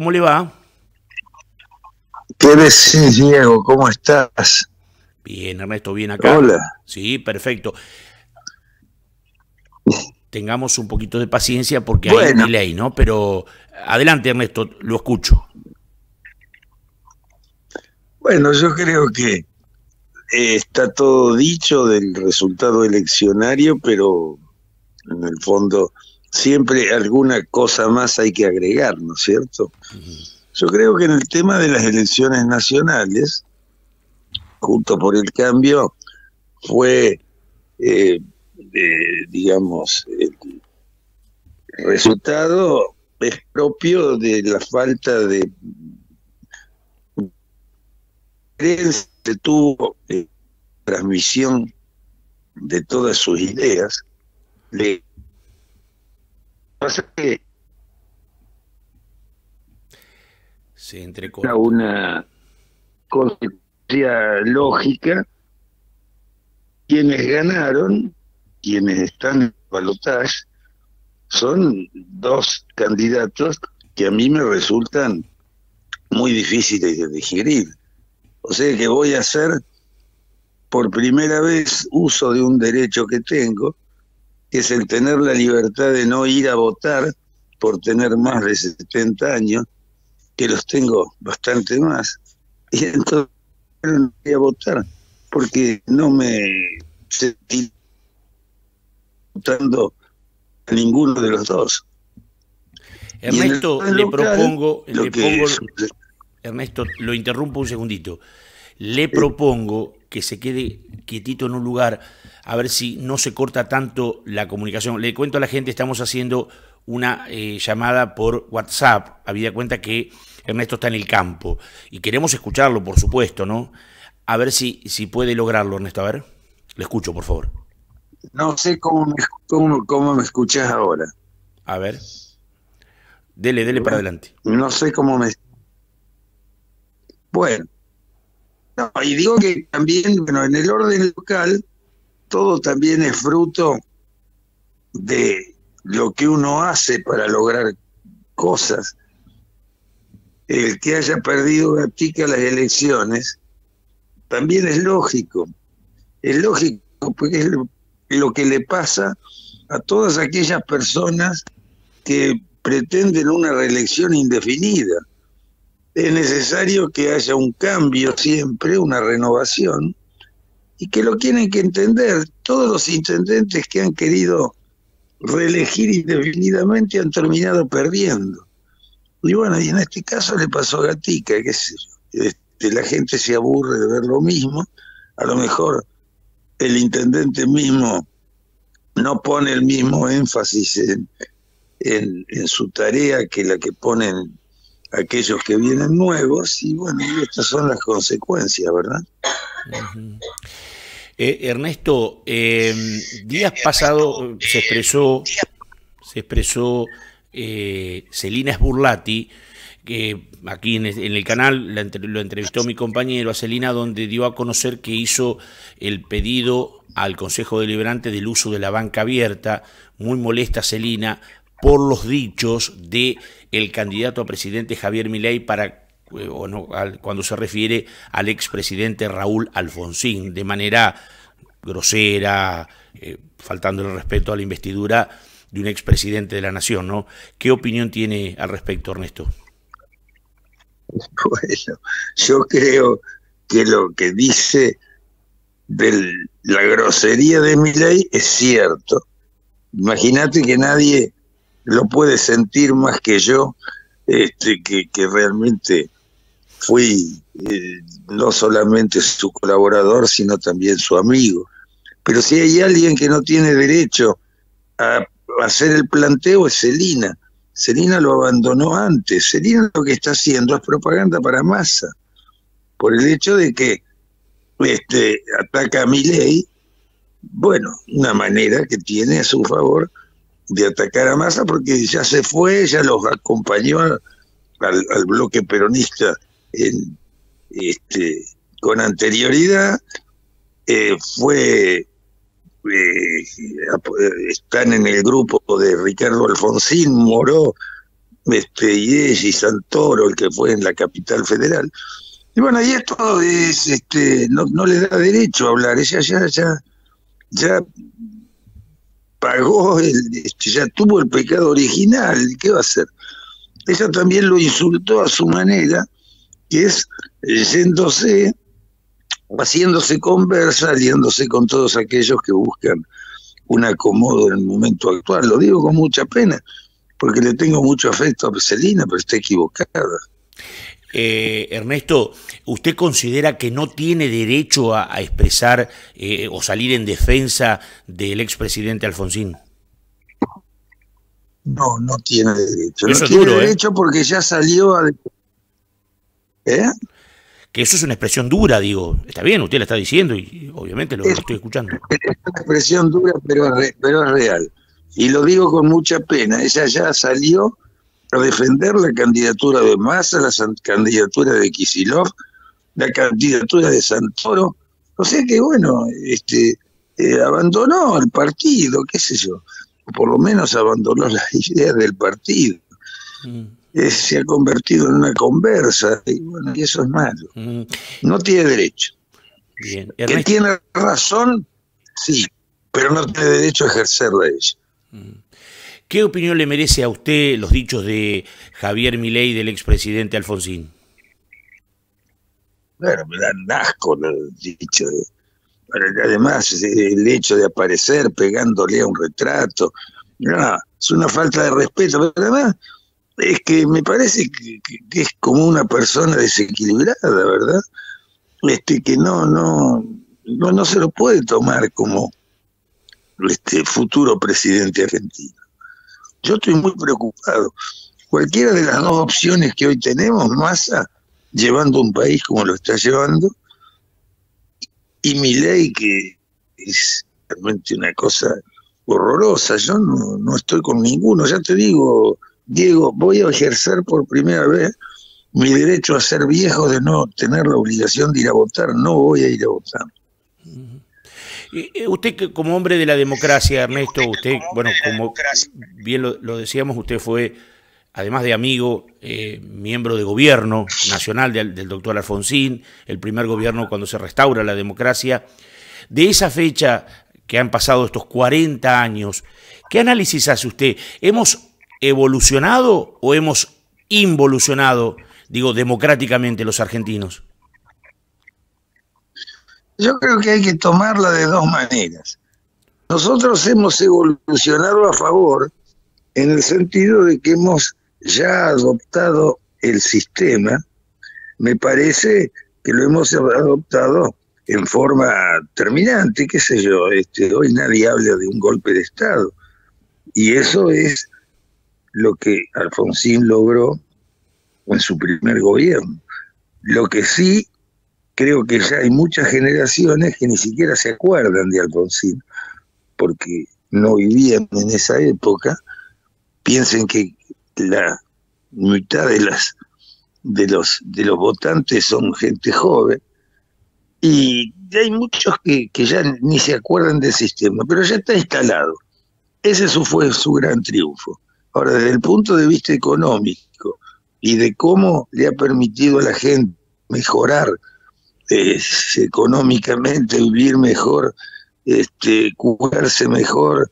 ¿cómo le va? ¿Qué decís, Diego? ¿Cómo estás? Bien, Ernesto, bien acá. Hola. Sí, perfecto. Tengamos un poquito de paciencia porque hay un Bueno, delay, ¿no? Pero adelante, Ernesto, lo escucho. bueno, yo creo que está todo dicho del resultado eleccionario, pero en el fondo siempre alguna cosa más hay que agregar, ¿no es cierto? Yo creo que en el tema de las elecciones nacionales, junto por el cambio, fue, eh, digamos, el resultado es propio de la falta de que tuvo transmisión de todas sus ideas. Le pasa que Se era entrecorta. una consecuencia lógica. Quienes ganaron, quienes están en balotaje, son dos candidatos que a mí me resultan muy difíciles de digerir. O sea que voy a hacer por primera vez uso de un derecho que tengo, que es el tener la libertad de no ir a votar por tener más de 70 años, que los tengo bastante más, y entonces no voy a votar, porque no me sentí votando a ninguno de los dos. Y en el Ernesto, plan local, lo que Ernesto, lo interrumpo un segundito. Le propongo que se quede quietito en un lugar, a ver si no se corta tanto la comunicación. Le cuento a la gente, estamos haciendo una llamada por WhatsApp, habida cuenta que Ernesto está en el campo y queremos escucharlo, por supuesto, ¿no? A ver si puede lograrlo, Ernesto. A ver, le escucho, por favor. no sé cómo me escuchás ahora. A ver, dele para adelante. No sé cómo me... Bueno, no, y digo que también, bueno, en el orden local, todo también es fruto de lo que uno hace para lograr cosas. El que haya perdido Gatica las elecciones también es lógico porque es lo que le pasa a todas aquellas personas que pretenden una reelección indefinida. Es necesario que haya un cambio siempre, una renovación, y que lo tienen que entender. Todos los intendentes que han querido reelegir indefinidamente han terminado perdiendo. Y bueno, y en este caso le pasó a Gatica, qué sé yo. La gente se aburre de ver lo mismo, a lo mejor el intendente mismo no pone el mismo énfasis en su tarea que la que ponen aquellos que vienen nuevos, y bueno, y estas son las consecuencias, ¿verdad? Ernesto, días pasados se expresó Celina Sburlati, que aquí en el canal lo entrevistó mi compañero a Celina, donde dio a conocer que hizo el pedido al Consejo Deliberante del uso de la banca abierta. Muy molesta Celina por los dichos de el candidato a presidente Javier Milei cuando se refiere al expresidente Raúl Alfonsín, de manera grosera, faltando el respeto a la investidura de un expresidente de la nación, ¿no? ¿Qué opinión tiene al respecto, Ernesto? Bueno, yo creo que lo que dice de la grosería de Milei es cierto. Imagínate que nadie lo puede sentir más que yo, que realmente fui no solamente su colaborador, sino también su amigo. Pero si hay alguien que no tiene derecho a hacer el planteo es Celina. Celina lo abandonó antes. Celina lo que está haciendo es propaganda para Massa, por el hecho de que ataca a Milei. Bueno, una manera que tiene a su favor de atacar a Massa, porque ya se fue, ya los acompañó al bloque peronista en, con anterioridad, están en el grupo de Ricardo Alfonsín, Moró, y Santoro, el que fue en la capital federal. Y bueno, y esto es, no le da derecho a hablar. Ella ya pagó, ya tuvo el pecado original. ¿Qué va a hacer? Ella también lo insultó a su manera, que es yéndose, haciéndose conversa, aliándose con todos aquellos que buscan un acomodo en el momento actual. Lo digo con mucha pena, porque le tengo mucho afecto a Celina, pero está equivocada. Ernesto, ¿usted considera que no tiene derecho a expresar o salir en defensa del expresidente Alfonsín? No, no tiene derecho. Eso no es tiene duro, derecho porque ya salió a... Que eso es una expresión dura, digo. Está bien, usted la está diciendo y obviamente lo estoy escuchando. Es una expresión dura, pero es real. Y lo digo con mucha pena. Ella ya salió a defender la candidatura de Massa, la candidatura de Kicillof, la candidatura de Santoro. O sea que, bueno, abandonó el partido, qué sé yo. O por lo menos abandonó las ideas del partido. Se ha convertido en una conversa, y bueno, y eso es malo. No tiene derecho. Bien. Que tiene razón, sí, pero no tiene derecho a ejercerla ella. ¿Qué opinión le merece a usted los dichos de Javier Milei, del expresidente Alfonsín? Bueno, me dan asco los dichos. Además, el hecho de aparecer pegándole a un retrato, no, es una falta de respeto, pero además es que me parece que es como una persona desequilibrada, ¿verdad? Que no se lo puede tomar como futuro presidente argentino. Yo estoy muy preocupado. Cualquiera de las dos opciones que hoy tenemos, Massa llevando un país como lo está llevando, y Milei, que es realmente una cosa horrorosa. Yo no estoy con ninguno. Ya te digo, Diego, voy a ejercer por primera vez mi derecho a ser viejo, de no tener la obligación de ir a votar. No voy a ir a votar. Usted, como hombre de la democracia, Ernesto, usted, bueno, como bien lo decíamos, usted fue, además de amigo, miembro de gobierno nacional del doctor Alfonsín, el primer gobierno cuando se restaura la democracia. De esa fecha que han pasado estos 40 años, ¿qué análisis hace usted? ¿Hemos evolucionado o hemos involucionado, digo, democráticamente los argentinos? Yo creo que hay que tomarla de dos maneras. Nosotros hemos evolucionado a favor, en el sentido de que hemos ya adoptado el sistema. Me parece que lo hemos adoptado en forma terminante, qué sé yo. Hoy nadie habla de un golpe de Estado. Y eso es lo que Alfonsín logró en su primer gobierno. Lo que sí, creo que ya hay muchas generaciones que ni siquiera se acuerdan de Alfonsín, porque no vivían en esa época. Piensen que la mitad de los votantes son gente joven, y hay muchos que ya ni se acuerdan del sistema, pero ya está instalado. Ese fue su gran triunfo. Ahora, desde el punto de vista económico y de cómo le ha permitido a la gente mejorar económicamente, vivir mejor, curarse mejor,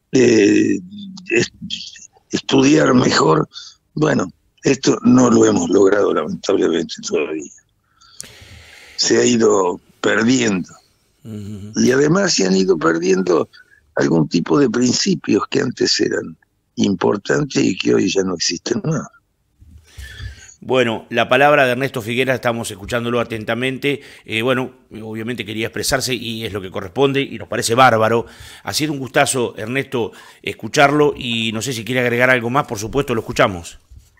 estudiar mejor, bueno, esto no lo hemos logrado lamentablemente todavía. Se ha ido perdiendo. Y además se han ido perdiendo algún tipo de principios que antes eran importantes y que hoy ya no existen más. Bueno, la palabra de Ernesto Figueras, estamos escuchándolo atentamente. Bueno, obviamente quería expresarse y es lo que corresponde y nos parece bárbaro. Ha sido un gustazo, Ernesto, escucharlo, y no sé si quiere agregar algo más, por supuesto, lo escuchamos.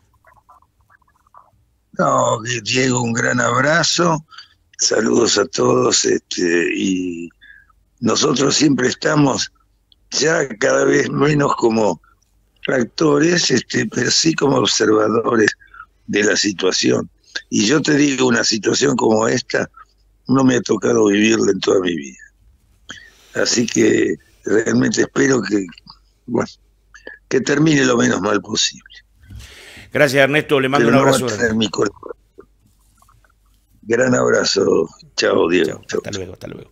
No, Diego, un gran abrazo, saludos a todos, y nosotros siempre estamos ya cada vez menos como actores, pero sí como observadores de la situación. Y yo te digo, una situación como esta no me ha tocado vivirla en toda mi vida. Así que realmente espero que termine lo menos mal posible. Gracias, Ernesto, le mando un abrazo. Gran abrazo. Chao, Diego. Chao, hasta luego, hasta luego.